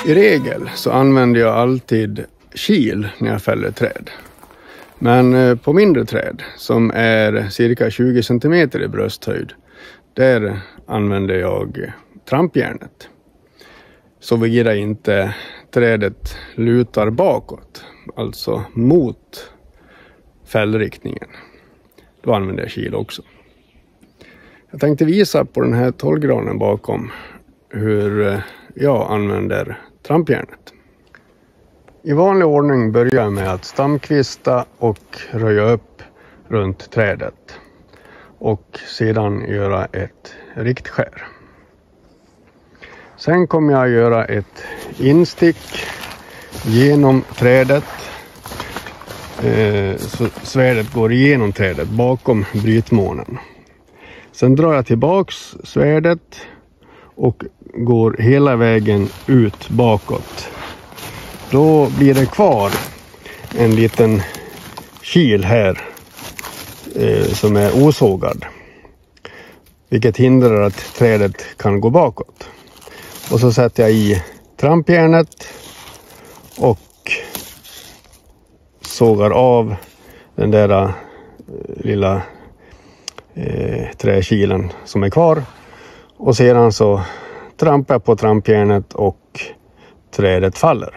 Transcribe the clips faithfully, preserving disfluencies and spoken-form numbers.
I regel så använder jag alltid kil när jag fäller träd. Men på mindre träd som är cirka tjugo centimeter i brösthöjd, där använder jag trampjärnet. Såvida inte trädet lutar bakåt, alltså mot fällriktningen. Då använder jag kil också. Jag tänkte visa på den här tolvgranen bakom hur jag använder trampjärnet. I vanlig ordning börjar jag med att stamkvista och röja upp runt trädet. Och sedan göra ett riktskär. Sen kommer jag göra ett instick genom trädet. Så svärdet går igenom trädet bakom brytmånen. Sen drar jag tillbaks svärdet och går hela vägen ut bakåt. Då blir det kvar en liten kil här eh, som är osågad. Vilket hindrar att trädet kan gå bakåt. Och så sätter jag i trampjärnet och sågar av den där eh, lilla eh, träkilen som är kvar. Och sedan så trampar jag på trampjärnet och trädet faller.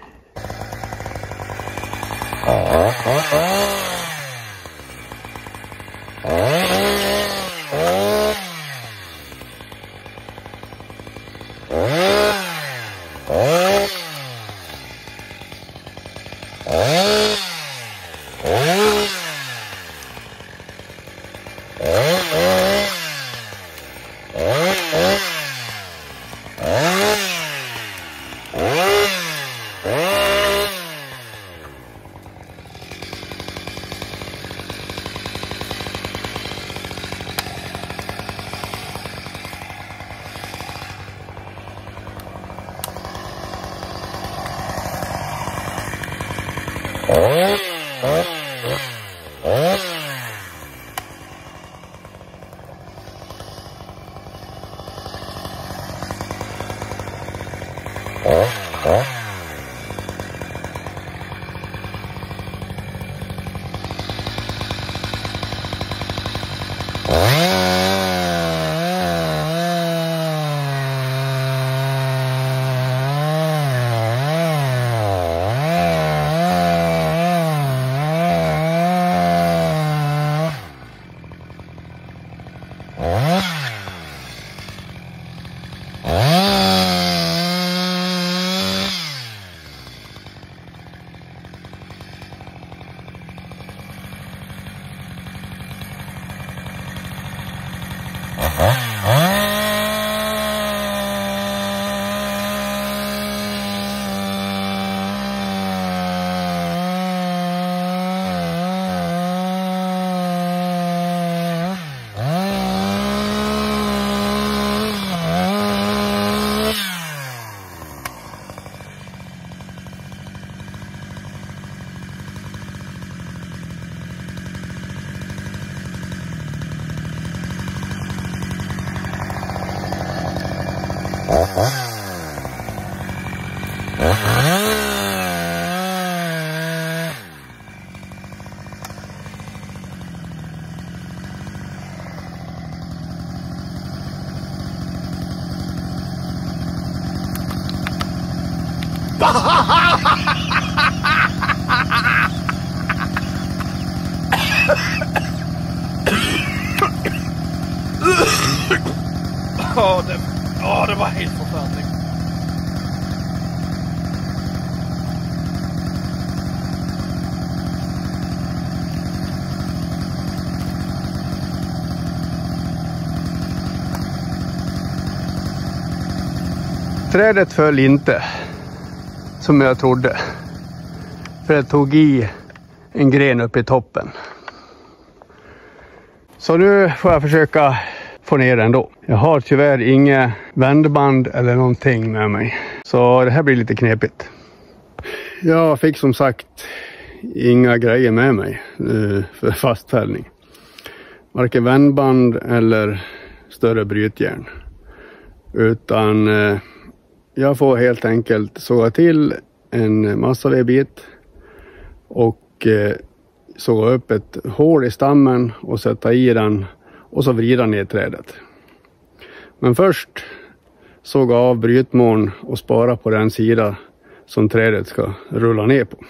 Ja, det, ja, det var helt förfärligt. Trädet föll inte som jag trodde. För jag tog i en gren upp i toppen. Så nu får jag försöka få ner den då. Jag har tyvärr inga vändband eller någonting med mig. Så det här blir lite knepigt. Jag fick som sagt inga grejer med mig för fastfällning. Varken vändband eller större brytjärn. Utan jag får helt enkelt såga till en massavedbit och eh, såga upp ett hål i stammen och sätta i den och så vrida ner trädet. Men först såga av brytmån och spara på den sida som trädet ska rulla ner på.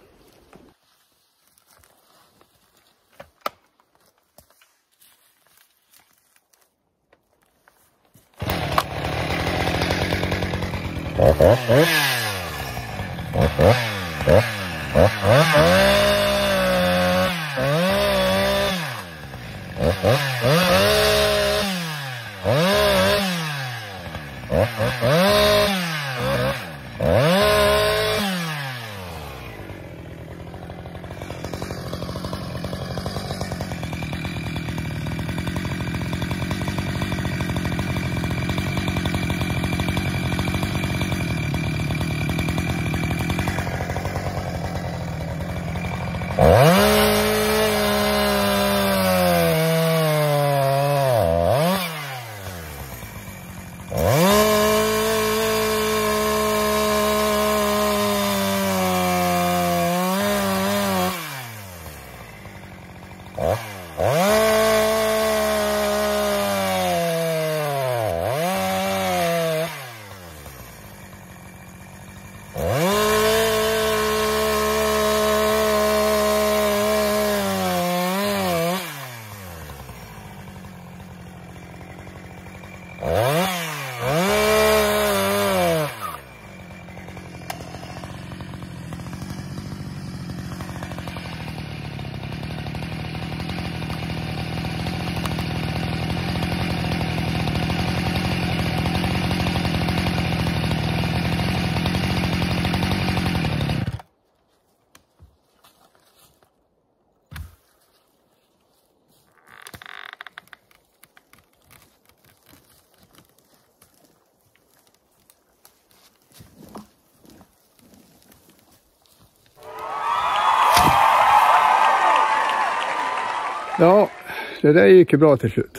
Ja, det där gick ju bra till slut.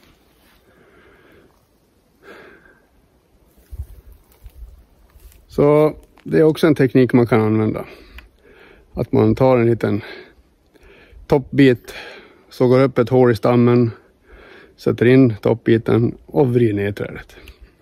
Så det är också en teknik man kan använda. Att man tar en liten toppbit, sågar upp ett hål i stammen, sätter in toppbiten och vrider ner trädet.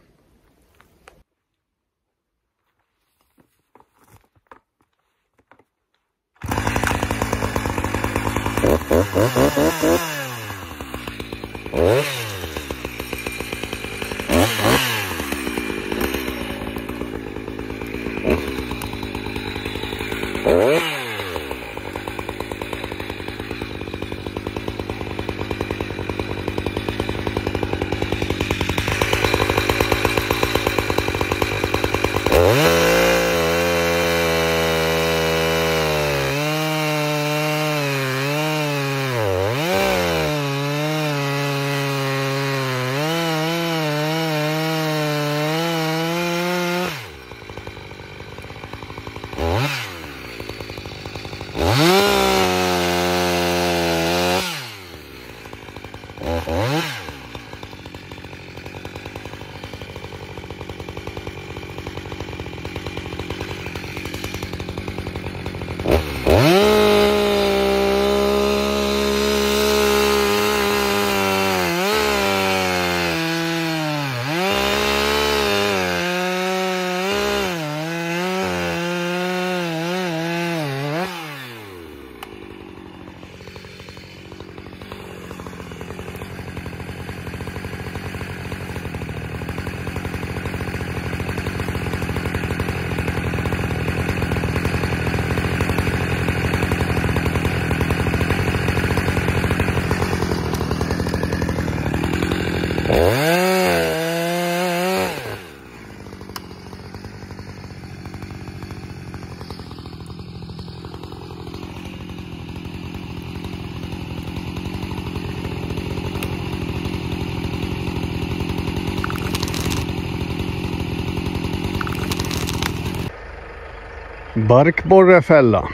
Barkborrefälla.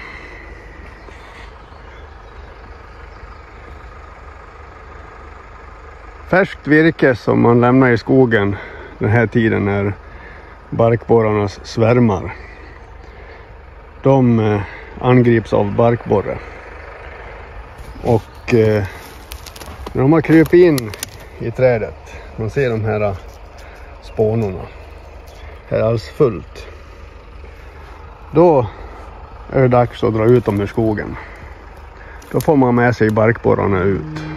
Färskt virke som man lämnar i skogen den här tiden när barkborrarnas svärmar. De eh, angrips av barkborre. Och eh, när de har krypit in i trädet, man ser de här spånorna, här är alls fullt. Då är det dags att dra ut dem ur skogen. Då får man med sig barkborrarna ut.